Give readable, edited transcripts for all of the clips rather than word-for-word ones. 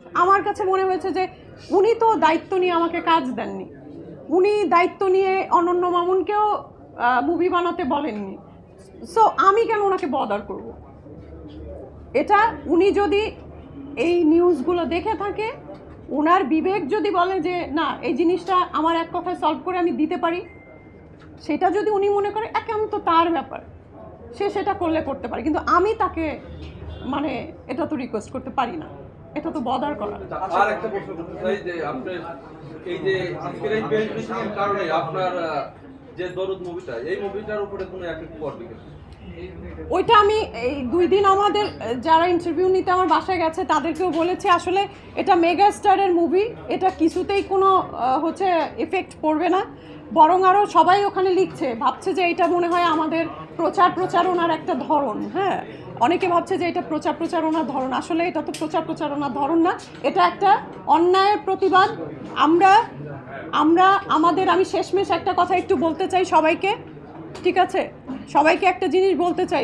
আমার কাছে মনে হয়েছে যে উনি তো দায়িত্ব নিয়ে আমাকে কাজ দেননি, উনি দায়িত্ব নিয়ে অনন্য মামুনকেও মুভি বানাতে বলেননি, সো আমি কেন ওনাকে বদার করব? এটা উনি যদি এই নিউজগুলো দেখে থাকে, ওনার বিবেক যদি বলে যে না এই জিনিসটা আমার এক কথায় সলভ করে আমি দিতে পারি, সেটা যদি উনি মনে করে একান্ত তার ব্যাপার, সে সেটা করলে করতে পারে, কিন্তু আমি তাকে মানে এটা তো রিকোয়েস্ট করতে পারি না, এটা তো বদার করা। আর একটা প্রশ্ন করতে চাই যে আপনি এই যে আজকের এই প্রেজেন্টেশনের কারণে আপনার যে দরদ মুভিটা, এই মুভিটার উপরে কোনো এফেক্ট পড়বে কিনা? ওইটা আমি এই 2 দিন আমাদের যারা ইন্টারভিউ নিতে আমার বাসায় গেছে তাদেরকেও বলেছি, আসলে এটা মেগা স্টারের মুভি, এটা কিছুতেই কোনো হচ্ছে এফেক্ট পড়বে না, বরং আরও সবাই ওখানে লিখছে, ভাবছে যে এটা মনে হয় আমাদের প্রচারণার একটা ধরন। হ্যাঁ, অনেকে ভাবছে যে এটা প্রচারণার ধরন, আসলে এটা তো প্রচারণার ধরন না, এটা একটা অন্যায়ের প্রতিবাদ। আমরা আমাদের আমি শেষমেশ একটা কথা একটু বলতে চাই সবাইকে, ঠিক আছে, সবাইকে একটা জিনিস বলতে চাই,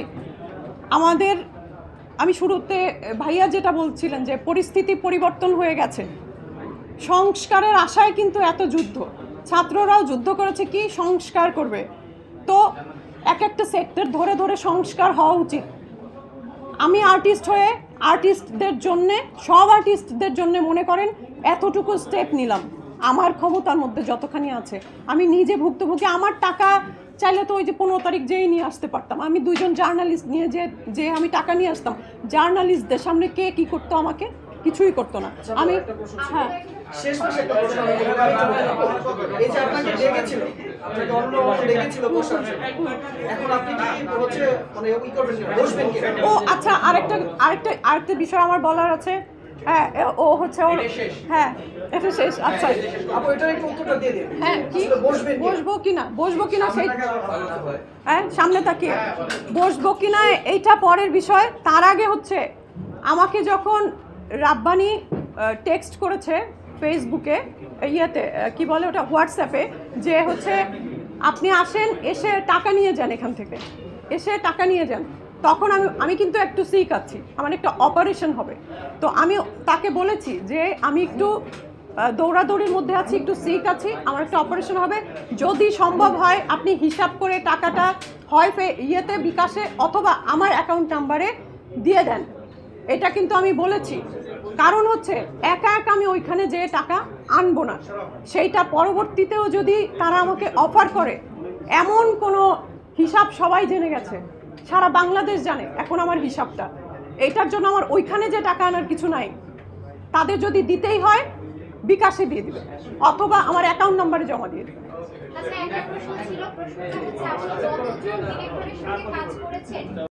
আমি শুরুতে ভাইয়া যেটা বলছিলেন যে পরিস্থিতি পরিবর্তন হয়ে গেছে, সংস্কারের আশায় কিন্তু এত যুদ্ধ, ছাত্ররাও যুদ্ধ করেছে কি সংস্কার করবে, তো এক একটা সেক্টর ধরে ধরে সংস্কার হওয়া উচিত। আমি আর্টিস্ট হয়ে আর্টিস্টদের জন্যে, সব আর্টিস্টদের জন্যে মনে করেন এতটুকু স্টেপ নিলাম, আমার ক্ষমতার মধ্যে যতখানি আছে। আমি নিজে ভুক্তভোগী, আমার টাকা চাইলে তো ওই যে 15 তারিখ যেই নিয়ে আসতে পারতাম, আমি 2 জন জার্নালিস্ট নিয়ে যে আমি টাকা নিয়ে আসতাম, জার্নালিস্টদের সামনে কে কি করতো, আমাকে কিছুই করতো না। আমি হ্যাঁ শেষ মাসে একটা প্রশ্ন এই যে আপনাকে ডেকেছিল, আপনাকে অন্য ডেকেছিল বসার জন্য, এখন আপনি কি হচ্ছে মানে ওই করবেন কি, বসবেন কি? ও আচ্ছা, আরেকটা বিষয় আমার বলার আছে। হ্যাঁ, ও হচ্ছে ওর, হ্যাঁ এটা শেষ। আচ্ছা আপু এটার একটু উত্তরটা দিয়ে দিন। হ্যাঁ, কি বসবো কিনা সেই, হ্যাঁ সামনে তাকিয়ে বসবো কিনা এইটা পরের বিষয়। তার আগে হচ্ছে আমাকে যখন রাব্বানি টেক্সট করেছে ফেসবুকে, ইয়েতে কি বলে ওটা, হোয়াটসঅ্যাপে, যে হচ্ছে আপনি আসেন, এসে টাকা নিয়ে যান, এখান থেকে এসে টাকা নিয়ে যান, তখন আমি কিন্তু একটু সিক আছি, আমার একটা অপারেশন হবে, তো আমি তাকে বলেছি যে আমি একটু দৌড়াদৌড়ির মধ্যে আছি, একটু সিক আছি, আমার একটা অপারেশন হবে, যদি সম্ভব হয় আপনি হিসাব করে টাকাটা হয় ইয়েতে বিকাশে অথবা আমার অ্যাকাউন্ট নাম্বারে দিয়ে দেন। এটা কিন্তু আমি বলেছি, কারণ হচ্ছে একা একা আমি ওইখানে যে টাকা আনবো না, সেইটা পরবর্তীতেও যদি তারা আমাকে অফার করে, এমন কোনো হিসাব সবাই জেনে গেছে, সারা বাংলাদেশ জানে এখন আমার হিসাবটা, এইটার জন্য আমার ওইখানে যে টাকা আনার কিছু নাই, তাদের যদি দিতেই হয় বিকাশে দিয়ে দিবে অথবা আমার অ্যাকাউন্ট নাম্বারে জমা দিয়ে দেবে। আচ্ছা, একটা প্রশ্ন ছিল, প্রশ্নটা হচ্ছে আপনি যতজন ডিরেক্টরের সঙ্গে কাজ করেছেন